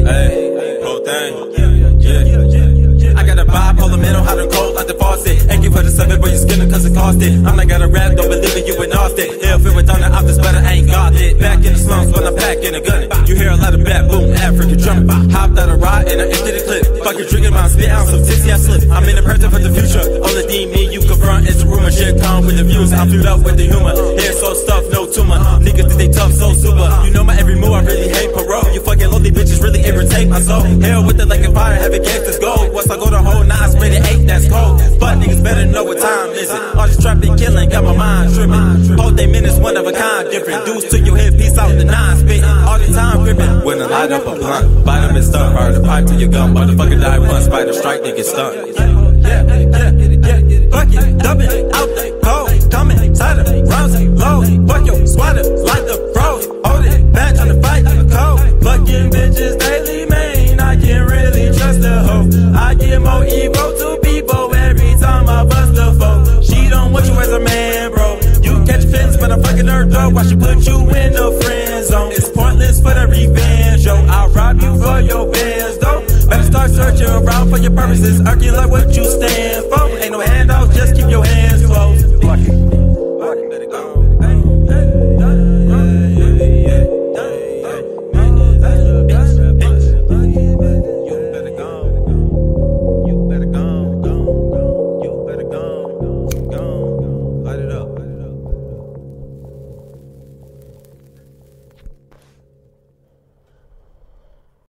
Hey, whole thing. Yeah. I got a bipolar mental, hot and cold like the faucet. Ain't you for the summit, but you're skinning cause it cost it. I'm not gonna rap, don't believe it, you in Austin. Hell, feel it on the optics, but I ain't got it. Back in the slums when I'm packing a gun. You hear a lot of bad boom, African drum. Hopped out a ride and I emptied the clip. Fucking drinking my spit out some tipsy, I slip. I'm in the present for the future. Only thing me you confront is the rumor. Shit come with the views, I'm filled up with the humor. Hair so stuffed, no tumor. Niggas think they tough, so super. You know my every move, I really hate parole. You fucking lonely bitches really irritate my soul. Hell with it like a fire, heavy gangsters gold. Once I go to whole 9, split it 8, that's cold. But niggas better know what time is it. All this trapping, killing, got my mind tripping. Whole day minutes, one of a kind, different. Dudes to your head, peace out the 9 spitting. All the time gripping. When I light up a blunt, bite them and stunt. Fire the pipe to your gun, motherfucker die once. Spider strike, they get stunned. Fuck it, dumping out the cold. Coming, side of rounds and low. Fuck your squatter, like the pros. Hold it, back on the fight, the cold. Fucking bitches daily, man. I can't really trust the hoe. I get more evil to people every time I bust the foe. She don't want you as a man, bro. You catch feelings, but I'm fucking her though. Why she put you in the friend zone? It's pointless for the revenge, yo. I'll rob you for your bands, though. Better start searching around for your purposes. Argue like what you stand.